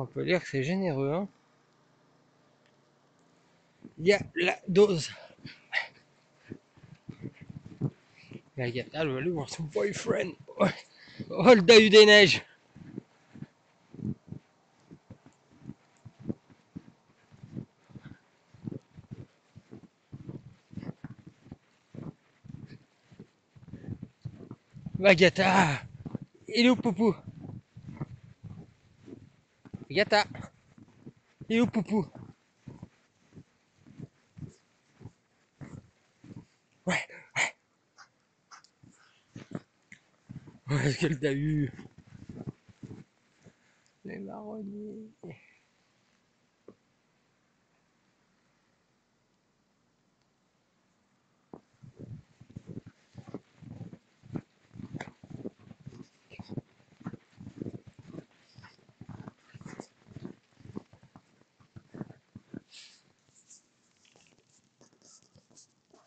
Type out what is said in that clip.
peut dire que c'est généreux, hein. Il y a la dose. La gâte, elle va aller voir son boyfriend. Oh, le Dahu des neiges. Magata, il est où Poupou? Gata, il est où Poupou? Ouais, ouais, quel Dahu. Les marronniers.